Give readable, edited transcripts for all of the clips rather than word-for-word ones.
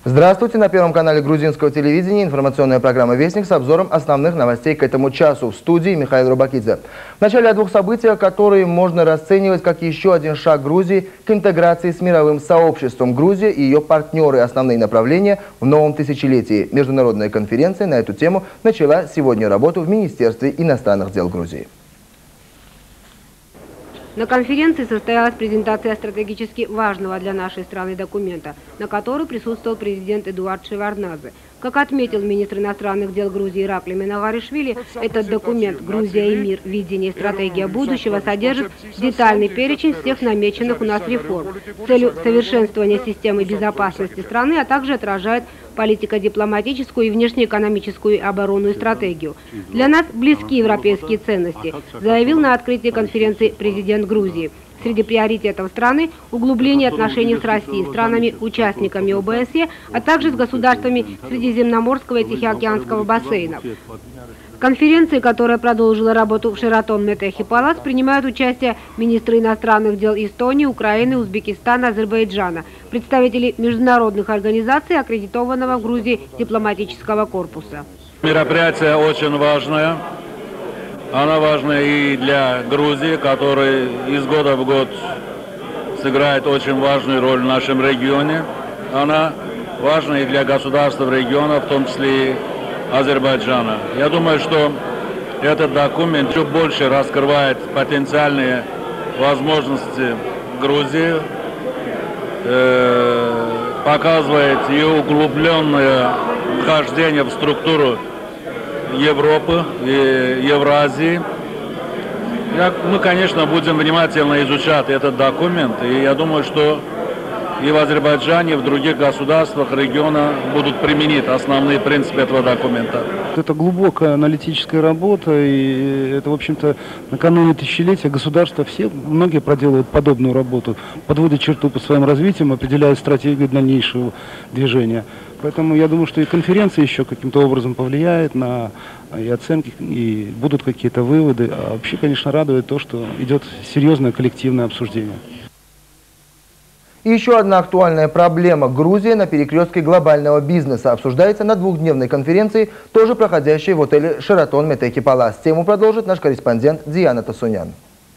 Здравствуйте! На Первом канале грузинского телевидения информационная программа «Вестник» с обзором основных новостей к этому часу. В студии Михаил Рубакидзе. Вначале о двух событиях, которые можно расценивать как еще один шаг Грузии к интеграции с мировым сообществом. Грузия и ее партнеры – основные направления в новом тысячелетии. Международная конференция на эту тему начала сегодня работу в Министерстве иностранных дел Грузии. На конференции состоялась презентация стратегически важного для нашей страны документа, на которой присутствовал президент Эдуард Шеварднадзе. Как отметил министр иностранных дел Грузии Иракли Минагаришвили, этот документ «Грузия и мир. Видение и стратегия будущего» содержит детальный перечень всех намеченных у нас реформ с целью совершенствования системы безопасности страны, а также отражает политико-дипломатическую и внешнеэкономическую и оборонную стратегию. Для нас близки европейские ценности, заявил на открытии конференции президент Грузии. Среди приоритетов страны – углубление отношений с Россией, странами-участниками ОБСЕ, а также с государствами Средиземноморского и Тихоокеанского бассейнов. В конференции, которая продолжила работу в Шератон Метехи Палас, принимают участие министры иностранных дел Эстонии, Украины, Узбекистана, Азербайджана, представители международных организаций, аккредитованного в Грузии дипломатического корпуса. Мероприятие очень важное. Она важна и для Грузии, которая из года в год сыграет очень важную роль в нашем регионе. Она важна и для государств региона, в том числе и Азербайджана. Я думаю, что этот документ еще больше раскрывает потенциальные возможности Грузии, показывает ее углубленное вхождение в структуру Европы и Евразии. Мы, конечно, будем внимательно изучать этот документ, и я думаю, что и в Азербайджане, и в других государствах региона будут применить основные принципы этого документа. Это глубокая аналитическая работа, и это, в общем-то, накануне тысячелетия государства многие проделывают подобную работу, подводят черту по своим развитиям, определяют стратегию дальнейшего движения. Поэтому я думаю, что и конференция еще каким-то образом повлияет на и оценки, и будут какие-то выводы. А вообще, конечно, радует то, что идет серьезное коллективное обсуждение. И еще одна актуальная проблема. Грузия на перекрестке глобального бизнеса обсуждается на двухдневной конференции, тоже проходящей в отеле «Шератон Метехи Палас». Тему продолжит наш корреспондент Диана Тасунян.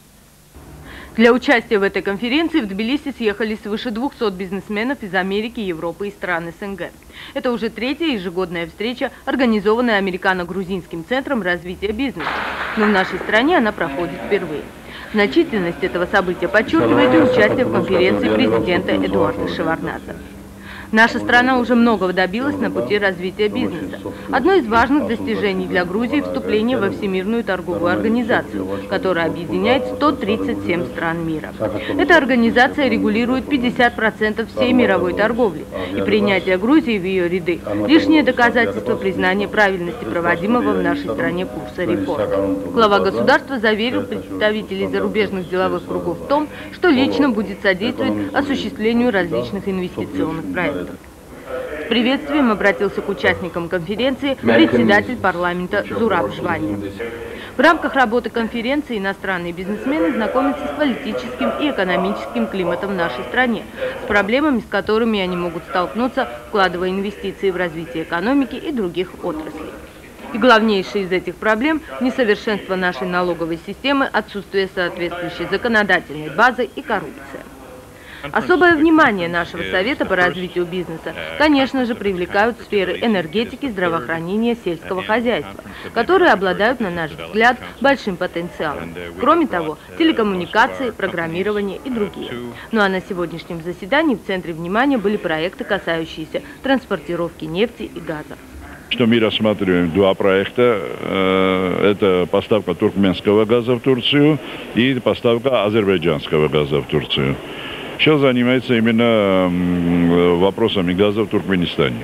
Для участия в этой конференции в Тбилиси съехались свыше 200 бизнесменов из Америки, Европы и стран СНГ. Это уже третья ежегодная встреча, организованная Американо-грузинским центром развития бизнеса. Но в нашей стране она проходит впервые. Значительность этого события подчеркивает и участие в конференции президента Эдуарда Шеварднадзе. Наша страна уже многого добилась на пути развития бизнеса. Одно из важных достижений для Грузии – вступление во Всемирную торговую организацию, которая объединяет 137 стран мира. Эта организация регулирует 50% всей мировой торговли, и принятие Грузии в ее ряды – лишнее доказательство признания правильности проводимого в нашей стране курса реформ. Глава государства заверил представителей зарубежных деловых кругов в том, что лично будет содействовать осуществлению различных инвестиционных проектов. С приветствием обратился к участникам конференции председатель парламента Зураб Жвания. В рамках работы конференции иностранные бизнесмены знакомятся с политическим и экономическим климатом в нашей стране, с проблемами, с которыми они могут столкнуться, вкладывая инвестиции в развитие экономики и других отраслей. И главнейшая из этих проблем – несовершенство нашей налоговой системы, отсутствие соответствующей законодательной базы и коррупция. Особое внимание нашего Совета по развитию бизнеса, конечно же, привлекают сферы энергетики, здравоохранения, сельского хозяйства, которые обладают, на наш взгляд, большим потенциалом. Кроме того, телекоммуникации, программирование и другие. Ну а на сегодняшнем заседании в центре внимания были проекты, касающиеся транспортировки нефти и газа. Что мы рассматриваем два проекта. Это поставка туркменского газа в Турцию и поставка азербайджанского газа в Турцию. Сейчас занимается именно вопросами газа в Туркменистане.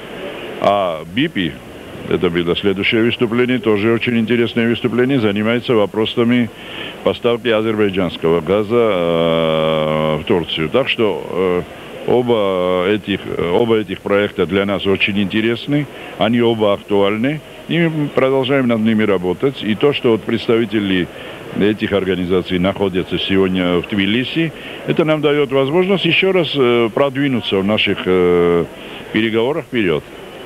А БИПИ, это было следующее выступление, тоже очень интересное выступление, занимается вопросами поставки азербайджанского газа в Турцию. Так что оба этих проекта для нас очень интересны, они оба актуальны, и мы продолжаем над ними работать. И то, что вот представители этих организаций находятся сегодня в Тбилиси. Это нам дает возможность еще раз продвинуться в наших переговорах вперед.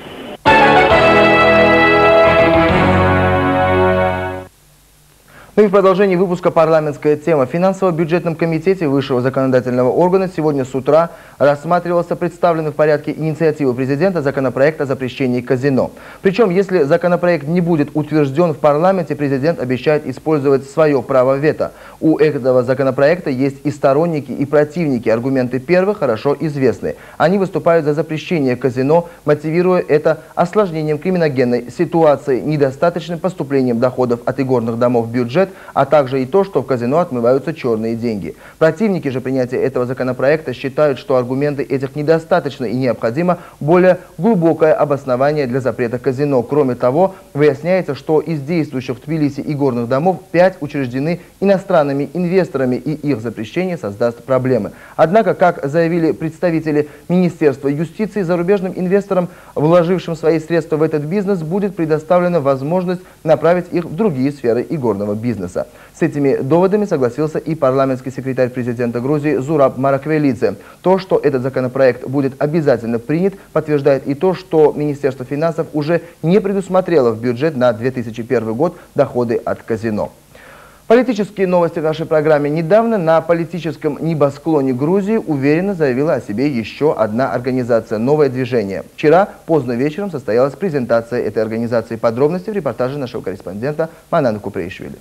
Ну и в продолжении выпуска парламентская тема. В финансово-бюджетном комитете высшего законодательного органа сегодня с утра рассматривался представленный в порядке инициативы президента законопроект о запрещении казино. Причем, если законопроект не будет утвержден в парламенте, президент обещает использовать свое право вето. У этого законопроекта есть и сторонники, и противники. Аргументы первых хорошо известны. Они выступают за запрещение казино, мотивируя это осложнением криминогенной ситуации, недостаточным поступлением доходов от игорных домов в бюджет, а также и то, что в казино отмываются черные деньги. Противники же принятия этого законопроекта считают, что аргументы этих недостаточно и необходимо более глубокое обоснование для запрета казино. Кроме того, выясняется, что из действующих в Тбилиси игорных домов 5 учреждены иностранными инвесторами, и их запрещение создаст проблемы. Однако, как заявили представители Министерства юстиции, зарубежным инвесторам, вложившим свои средства в этот бизнес, будет предоставлена возможность направить их в другие сферы игорного бизнеса. С этими доводами согласился и парламентский секретарь президента Грузии Зураб Мараквелидзе. То, что этот законопроект будет обязательно принят, подтверждает и то, что Министерство финансов уже не предусмотрело в бюджет на 2001 год доходы от казино. Политические новости в нашей программе. Недавно на политическом небосклоне Грузии уверенно заявила о себе еще одна организация «Новое движение». Вчера поздно вечером состоялась презентация этой организации. Подробности в репортаже нашего корреспондента Манана Купреишвили.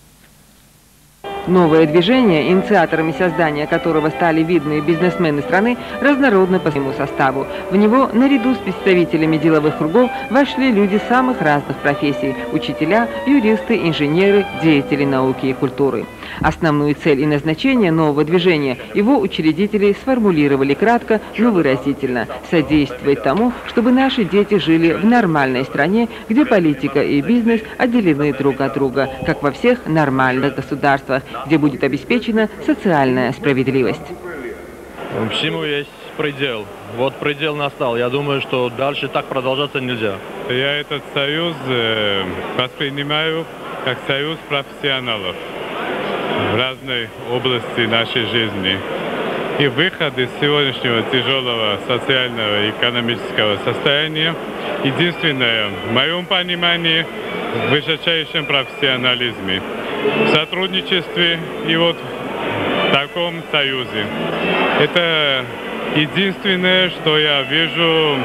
Новое движение, инициаторами создания которого стали видные бизнесмены страны, разнородно по своему составу. В него, наряду с представителями деловых кругов, вошли люди самых разных профессий – учителя, юристы, инженеры, деятели науки и культуры. Основную цель и назначение нового движения его учредители сформулировали кратко, но выразительно – содействовать тому, чтобы наши дети жили в нормальной стране, где политика и бизнес отделены друг от друга, как во всех нормальных государствах, где будет обеспечена социальная справедливость. Всему есть предел. Вот предел настал. Я думаю, что дальше так продолжаться нельзя. Я этот союз воспринимаю как союз профессионалов в разной области нашей жизни. И выход из сегодняшнего тяжелого социального и экономического состояния единственное, в моем понимании, в высочайшем профессионализме, в сотрудничестве и вот в таком союзе. Это единственное, что я вижу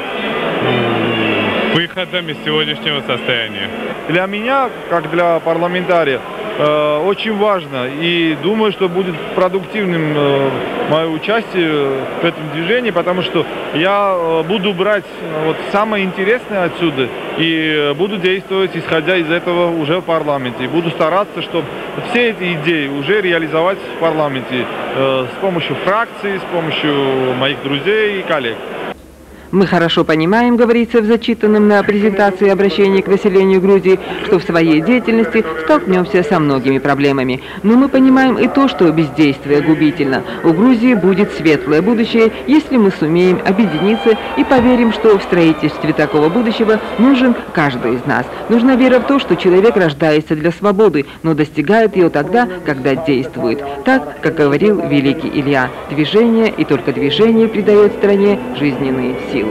выходом из сегодняшнего состояния. Для меня, как для парламентария, очень важно, и думаю, что будет продуктивным мое участие в этом движении, потому что я буду брать вот самое интересное отсюда и буду действовать, исходя из этого уже в парламенте. И буду стараться, чтобы все эти идеи уже реализовать в парламенте с помощью фракций, с помощью моих друзей и коллег. Мы хорошо понимаем, говорится в зачитанном на презентации обращении к населению Грузии, что в своей деятельности столкнемся со многими проблемами. Но мы понимаем и то, что бездействие губительно. У Грузии будет светлое будущее, если мы сумеем объединиться и поверим, что в строительстве такого будущего нужен каждый из нас. Нужна вера в то, что человек рождается для свободы, но достигает ее тогда, когда действует. Так, как говорил великий Илья, движение и только движение придает стране жизненные силы.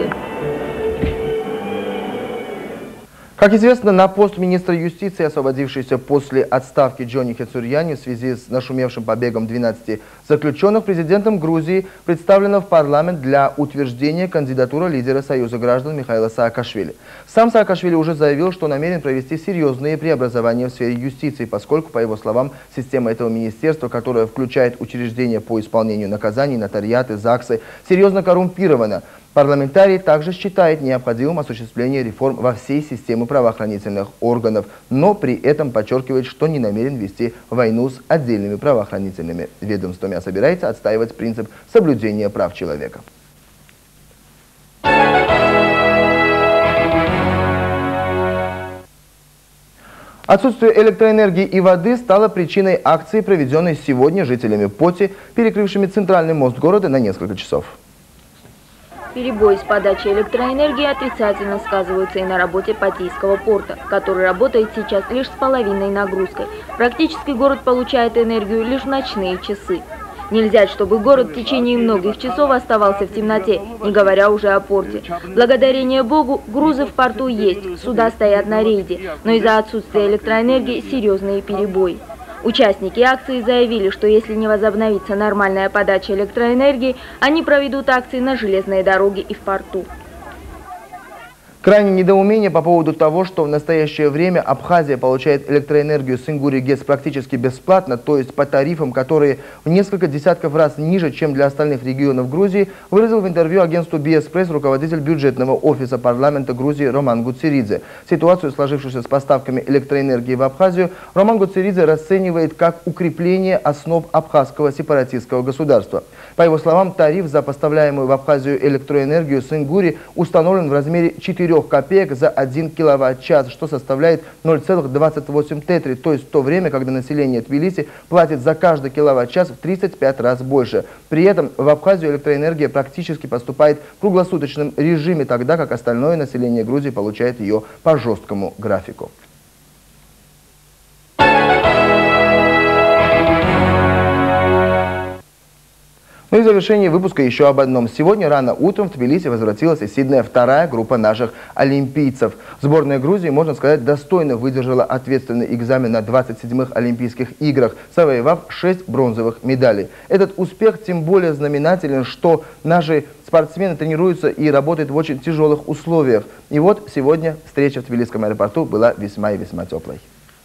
Как известно, на пост министра юстиции, освободившийся после отставки Джони Хецурьяни в связи с нашумевшим побегом 12 заключенных, президентом Грузии представлена в парламент для утверждения кандидатура лидера Союза граждан Михаила Саакашвили. Сам Саакашвили уже заявил, что намерен провести серьезные преобразования в сфере юстиции, поскольку, по его словам, система этого министерства, которая включает учреждения по исполнению наказаний, нотариаты, ЗАГСы, серьезно коррумпирована. Парламентарий также считает необходимым осуществление реформ во всей системе правоохранительных органов, но при этом подчеркивает, что не намерен вести войну с отдельными правоохранительными ведомствами, а собирается отстаивать принцип соблюдения прав человека. Отсутствие электроэнергии и воды стало причиной акции, проведенной сегодня жителями Поти, перекрывшими центральный мост города на несколько часов. Перебои с подачей электроэнергии отрицательно сказываются и на работе Патийского порта, который работает сейчас лишь с половинной нагрузкой. Практически город получает энергию лишь в ночные часы. Нельзя, чтобы город в течение многих часов оставался в темноте, не говоря уже о порте. Благодарение Богу, грузы в порту есть, суда стоят на рейде, но из-за отсутствия электроэнергии серьезные перебои. Участники акции заявили, что если не возобновится нормальная подача электроэнергии, они проведут акции на железной дороге и в порту. Крайнее недоумение по поводу того, что в настоящее время Абхазия получает электроэнергию с Ингури-ГЭС практически бесплатно, то есть по тарифам, которые в несколько десятков раз ниже, чем для остальных регионов Грузии, выразил в интервью агентству BS-Press руководитель бюджетного офиса парламента Грузии Роман Гуцеридзе. Ситуацию, сложившуюся с поставками электроэнергии в Абхазию, Роман Гуцеридзе расценивает как укрепление основ абхазского сепаратистского государства. По его словам, тариф за поставляемую в Абхазию электроэнергию с Ингури установлен в размере 4 копеек за 1 киловатт-час, что составляет 0,28 тетри, то есть в то время, когда население Тбилиси платит за каждый киловатт-час в 35 раз больше. При этом в Абхазию электроэнергия практически поступает в круглосуточном режиме, тогда как остальное население Грузии получает ее по жесткому графику. Ну и в завершении выпуска еще об одном. Сегодня рано утром в Тбилиси возвратилась из Сиднея вторая группа наших олимпийцев. Сборная Грузии, можно сказать, достойно выдержала ответственный экзамен на 27-х Олимпийских играх, завоевав 6 бронзовых медалей. Этот успех тем более знаменателен, что наши спортсмены тренируются и работают в очень тяжелых условиях. И вот сегодня встреча в Тбилисском аэропорту была весьма и весьма теплой.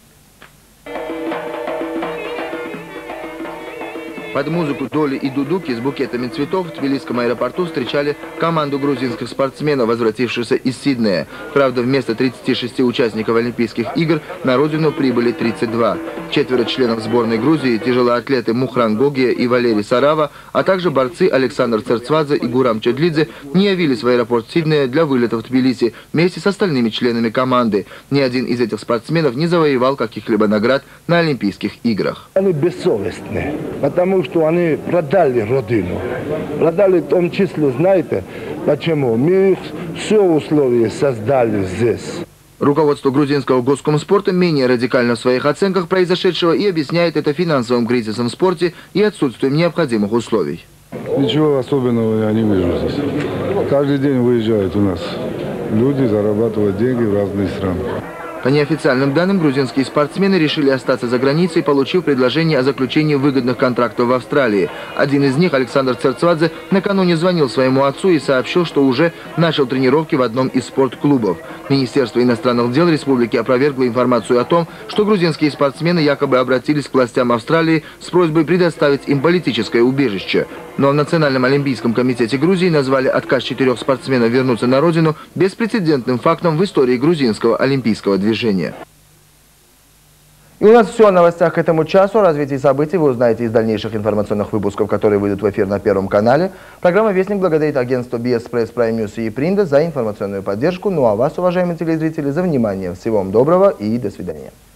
Под музыку Доли и Дудуки с букетами цветов в Тбилисском аэропорту встречали команду грузинских спортсменов, возвратившихся из Сиднея. Правда, вместо 36 участников Олимпийских игр на родину прибыли 32. 4 членов сборной Грузии, тяжелоатлеты Мухран Гогия и Валерий Сарава, а также борцы Александр Церцвадзе и Гурам Чедлидзе не явились в аэропорт Сиднея для вылета в Тбилиси вместе с остальными членами команды. Ни один из этих спортсменов не завоевал каких-либо наград на Олимпийских играх. Они бессовестны, потому что они продали родину. Продали в том числе, знаете, почему? Мы все условия создали здесь. Руководство грузинского госкомспорта менее радикально в своих оценках произошедшего и объясняет это финансовым кризисом в спорте и отсутствием необходимых условий. Ничего особенного я не вижу здесь. Каждый день выезжают у нас люди зарабатывать деньги в разные страны. По неофициальным данным, грузинские спортсмены решили остаться за границей, получив предложение о заключении выгодных контрактов в Австралии. Один из них, Александр Церцвадзе, накануне звонил своему отцу и сообщил, что уже начал тренировки в одном из спортклубов. Министерство иностранных дел республики опровергло информацию о том, что грузинские спортсмены якобы обратились к властям Австралии с просьбой предоставить им политическое убежище. Но в Национальном олимпийском комитете Грузии назвали отказ 4 спортсменов вернуться на родину беспрецедентным фактом в истории грузинского олимпийского движения. И у нас все о новостях к этому часу. О развитии событий вы узнаете из дальнейших информационных выпусков, которые выйдут в эфир на Первом канале. Программа «Вестник» благодарит агентству BS-Press, Prime News и Принда за информационную поддержку. Ну а вас, уважаемые телезрители, за внимание. Всего вам доброго и до свидания.